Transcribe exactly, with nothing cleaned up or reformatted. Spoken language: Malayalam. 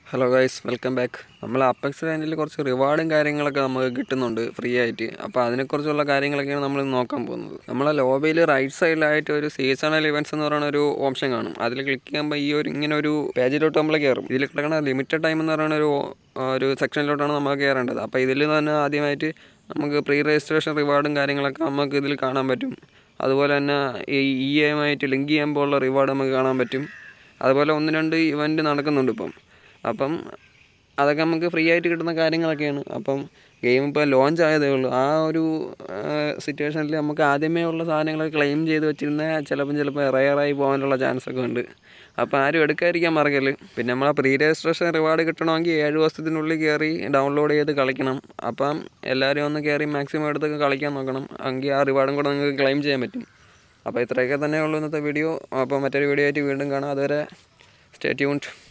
Hello guys, welcome back. നമ്മൾ അപ്പെക്സ് ലെജൻഡിൽ കുറച്ച് റിവാർഡും കാര്യങ്ങളൊക്കെ നമുക്ക് കിട്ടുന്നുണ്ട് ഫ്രീ ആയിട്ട്. അപ്പോൾ അതിനെക്കുറിച്ചുള്ള കാര്യങ്ങളൊക്കെയാണ് നമ്മൾ നോക്കാൻ പോകുന്നത്. നമ്മളെ ലോബിയിൽ റൈറ്റ് സൈഡിലായിട്ട് ഒരു സീസണൽ ഇവൻറ്റ്സ് എന്ന് പറയുന്ന ഒരു ഓപ്ഷൻ കാണും. അതിൽ ക്ലിക്ക് ചെയ്യുമ്പോൾ ഈ ഒരു ഇങ്ങനെ ഒരു പേജിലോട്ട് നമ്മൾ കയറും. ഇതിൽ കിടക്കുന്ന ലിമിറ്റഡ് ടൈം എന്ന് പറയുന്ന ഒരു ഒരു സെക്ഷനിലോട്ടാണ് നമ്മൾ കയറേണ്ടത്. അപ്പോൾ ഇതിൽ തന്നെ ആദ്യമായിട്ട് നമുക്ക് പ്രീ രജിസ്ട്രേഷൻ റിവാർഡും കാര്യങ്ങളൊക്കെ നമുക്ക് ഇതിൽ കാണാൻ പറ്റും. അതുപോലെ തന്നെ ഈ ഇ എമായിട്ട് ലിങ്ക് ചെയ്യുമ്പോൾ ഉള്ള റിവാർഡ് നമുക്ക് കാണാൻ പറ്റും. അതുപോലെ ഒന്ന് രണ്ട് ഇവൻറ്റ് നടക്കുന്നുണ്ട് ഇപ്പം. അപ്പം അതൊക്കെ നമുക്ക് ഫ്രീ ആയിട്ട് കിട്ടുന്ന കാര്യങ്ങളൊക്കെയാണ്. അപ്പം ഗെയിം ഇപ്പോൾ ലോഞ്ച് ആയതേ ഉള്ളൂ. ആ ഒരു സിറ്റുവേഷനിൽ നമുക്ക് ആദ്യമേ ഉള്ള സാധനങ്ങൾ ക്ലെയിം ചെയ്ത് വെച്ചിരുന്നാൽ ചിലപ്പം ചിലപ്പോൾ റെയറായി പോകാനുള്ള ചാൻസൊക്കെ ഉണ്ട്. അപ്പോൾ ആരും എടുക്കാതിരിക്കാൻ മറക്കല്. പിന്നെ നമ്മളെ പ്രീ രജിസ്ട്രേഷൻ റിവാർഡ് കിട്ടണമെങ്കിൽ ഏഴ് ദിവസത്തിനുള്ളിൽ കയറി ഡൗൺലോഡ് ചെയ്ത് കളിക്കണം. അപ്പം എല്ലാവരും ഒന്ന് കയറി മാക്സിമം എടുത്തൊക്കെ കളിക്കാൻ നോക്കണം. എങ്കിൽ ആ റിവാർഡും കൂടെ നിങ്ങൾക്ക് ക്ലെയിം ചെയ്യാൻ പറ്റും. അപ്പോൾ ഇത്രയൊക്കെ തന്നെ ഉള്ളൂ ഇന്നത്തെ വീഡിയോ. അപ്പോൾ മറ്റൊരു വീഡിയോ ആയിട്ട് വീണ്ടും കാണാം. അതുവരെ സ്റ്റേ ട്യൂൺഡ്.